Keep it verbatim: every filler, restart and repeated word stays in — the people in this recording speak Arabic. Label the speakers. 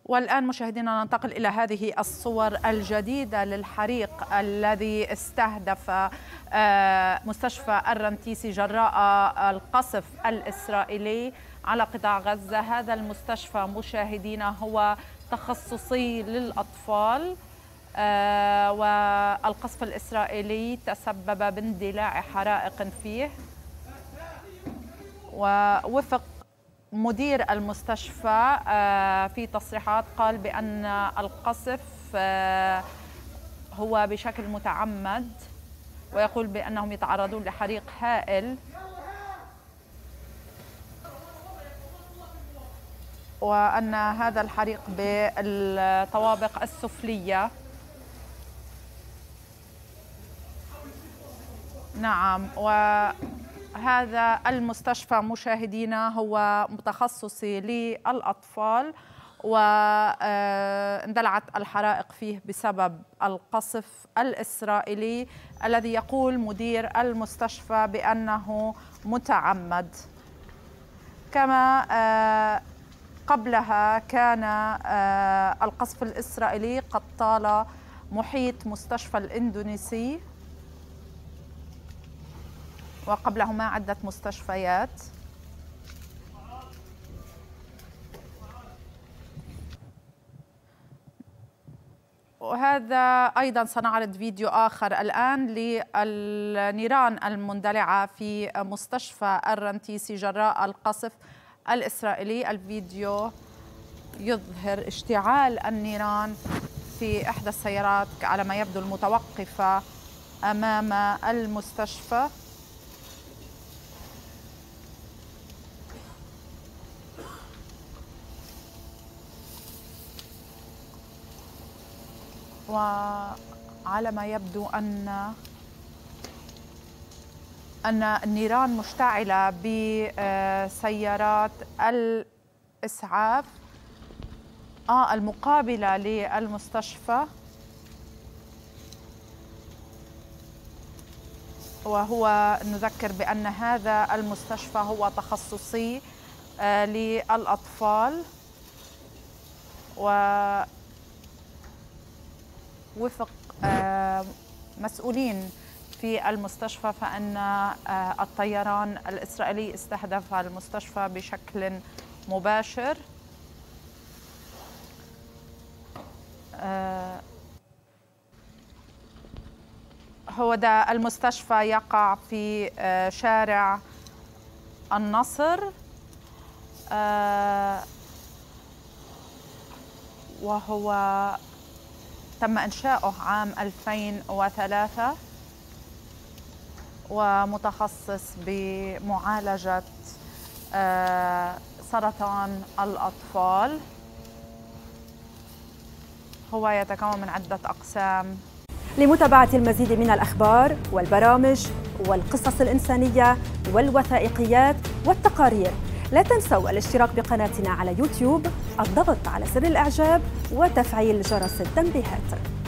Speaker 1: والآن مشاهدينا ننتقل إلى هذه الصور الجديدة للحريق الذي استهدف مستشفى الرنتيسي جراء القصف الإسرائيلي على قطاع غزة. هذا المستشفى مشاهدينا هو تخصصي للأطفال، والقصف الإسرائيلي تسبب باندلاع حرائق فيه. ووفق مدير المستشفى في تصريحات قال بأن القصف هو بشكل متعمد، ويقول بأنهم يتعرضون لحريق هائل، وأن هذا الحريق بالطوابق السفلية. نعم، وهذا المستشفى مشاهدينا هو متخصصي للأطفال، واندلعت الحرائق فيه بسبب القصف الإسرائيلي الذي يقول مدير المستشفى بأنه متعمد. كما قبلها كان القصف الإسرائيلي قد طال محيط مستشفى الإندونيسي، وقبلهما عدة مستشفيات. وهذا أيضا سنعرض فيديو آخر الآن للنيران المندلعة في مستشفى الرنتيسي جراء القصف الإسرائيلي. الفيديو يظهر اشتعال النيران في إحدى السيارات على ما يبدو المتوقفة أمام المستشفى. وعلى ما يبدو أن أن النيران مشتعلة بسيارات الإسعاف آه المقابلة للمستشفى، وهو نذكر بأن هذا المستشفى هو تخصصي آه للأطفال. ووفق آه مسؤولين في المستشفى فإن الطيران الإسرائيلي استهدف المستشفى بشكل مباشر. هو ده المستشفى يقع في شارع النصر، وهو تم إنشاؤه عام ألفين وثلاثة، ومتخصص بمعالجة سرطان الأطفال. هو يتكون من عدة أقسام.
Speaker 2: لمتابعة المزيد من الأخبار والبرامج والقصص الإنسانية والوثائقيات والتقارير، لا تنسوا الاشتراك بقناتنا على يوتيوب، الضغط على زر الإعجاب وتفعيل جرس التنبيهات.